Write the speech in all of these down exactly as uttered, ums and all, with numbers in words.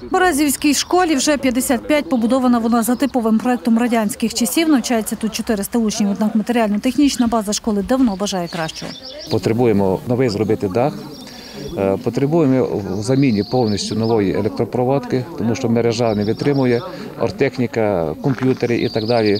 В Березівській школі вже п'ятдесят п'ять, побудована вона за типовим проєктом радянських часів. Навчається тут чотириста учнів, однак матеріально-технічна база школи давно бажає кращого. Потребуємо новий зробити дах, потребуємо в заміні повністю нової електропроводки, тому що мережа не витримує, оргтехніка, комп'ютери і так далі.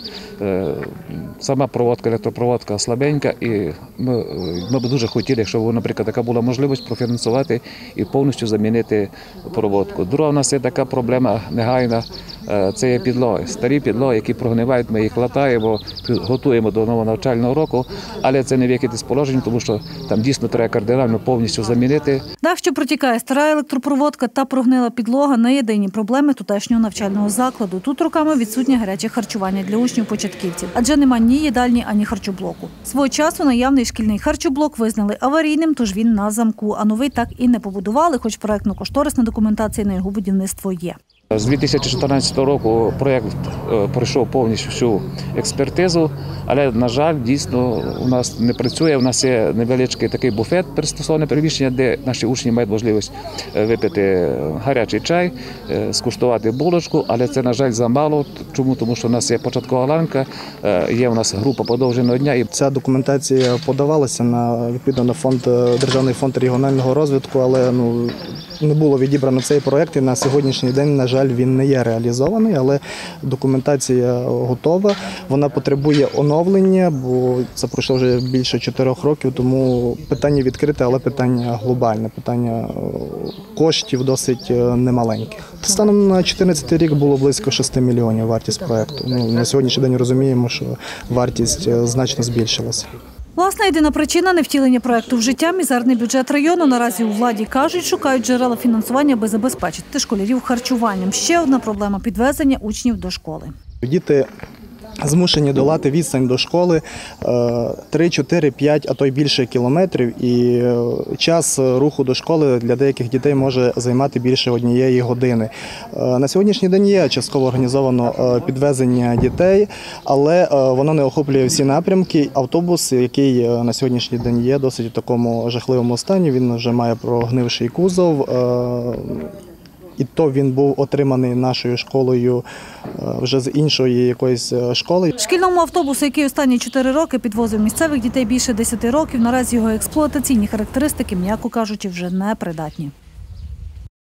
Сама проводка, електропроводка слабенька, і ми, ми б дуже хотіли, якщо, наприклад, така була можливість профінансувати і повністю замінити проводку. Друга у нас є така проблема негайна, це є підлоги. Старі підлоги, які прогнивають, ми їх латаємо, готуємо до нового навчального року, але це не вихід із положення, тому що там дійсно треба кардинально повністю замінити. Дах, що протікає, стара електропроводка та прогнила підлога – не єдині проблеми тутешнього навчального закладу. Тут роками відсутнє гаряче харчування для учнів-початківців, адже нема ні їдальні, ані харчоблоку. Свого часу наявний шкільний харчоблок визнали аварійним, тож він на замку, а новий так і не побудували, хоч проєктно-кошторисна документація на його будівництво є. З дві тисячі чотирнадцятого року проєкт пройшов повністю всю експертизу, але, на жаль, дійсно у нас не працює. У нас є невеличкий такий буфет, пристосоване приміщення, де наші учні мають можливість випити гарячий чай, скуштувати булочку, але це, на жаль, замало. Чому? Тому що у нас є початкова ланка, є у нас група подовженого дня. І ця документація подавалася на, відповідно, на фонд, Державний фонд регіонального розвитку, але ну, не було відібрано цей проєкт, і на сьогоднішній день, на жаль, він не є реалізований, але документація готова. Вона потребує оновлення, бо це пройшло вже більше чотирьох років, тому питання відкрите, але питання глобальне, питання коштів досить немаленьких. Станом на чотирнадцятий рік було близько шести мільйонів вартість проєкту. Ну, на сьогоднішній день розуміємо, що вартість значно збільшилася. Власна єдина причина – невтілення проєкту в життя – мізерний бюджет району. Наразі у владі кажуть, шукають джерела фінансування, аби забезпечити школярів харчуванням. Ще одна проблема – підвезення учнів до школи. Діти змушені долати відстань до школи три, чотири, п'ять, а то й більше кілометрів. І час руху до школи для деяких дітей може займати більше однієї години. На сьогоднішній день є частково організовано підвезення дітей, але воно не охоплює всі напрямки. Автобус, який на сьогоднішній день є досить у такому жахливому стані, він вже має прогнивший кузов. І то він був отриманий нашою школою вже з іншої якоїсь школи. Шкільному автобусу, який останні чотири роки підвозив місцевих дітей більше десяти років, наразі його експлуатаційні характеристики, м'яко кажучи, вже не придатні.